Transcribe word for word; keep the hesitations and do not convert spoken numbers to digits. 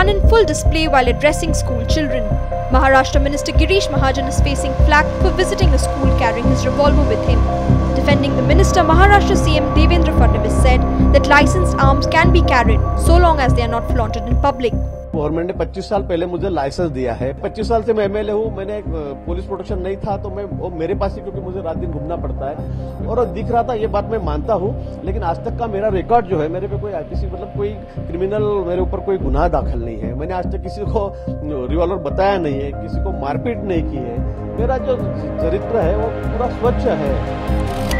done in full display while addressing school children. Maharashtra Minister Girish Mahajan is facing flack for visiting a school carrying his revolver with him. Defending the minister, Maharashtra C M Devendra Fadnavis said that licensed arms can be carried so long as they are not flaunted in public. Government ने पच्चीस साल पहले मुझे licence दिया है। पच्चीस साल से मैं एमएलए हूँ। मैंने पुलिस प्रोटेक्शन नहीं था तो मैं वो मेरे पास ही, क्योंकि मुझे रात दिन घूमना पड़ता है और दिख रहा था, ये बात मैं मानता हूँ। लेकिन आज तक का मेरा रिकॉर्ड जो है, मेरे पे कोई आईपीसी मतलब कोई क्रिमिनल, मेरे ऊपर कोई गुनाह दाखिल नहीं है। मैंने आज तक किसी को रिवॉल्वर बताया नहीं है, किसी को मारपीट नहीं की है। मेरा जो चरित्र है वो पूरा स्वच्छ है।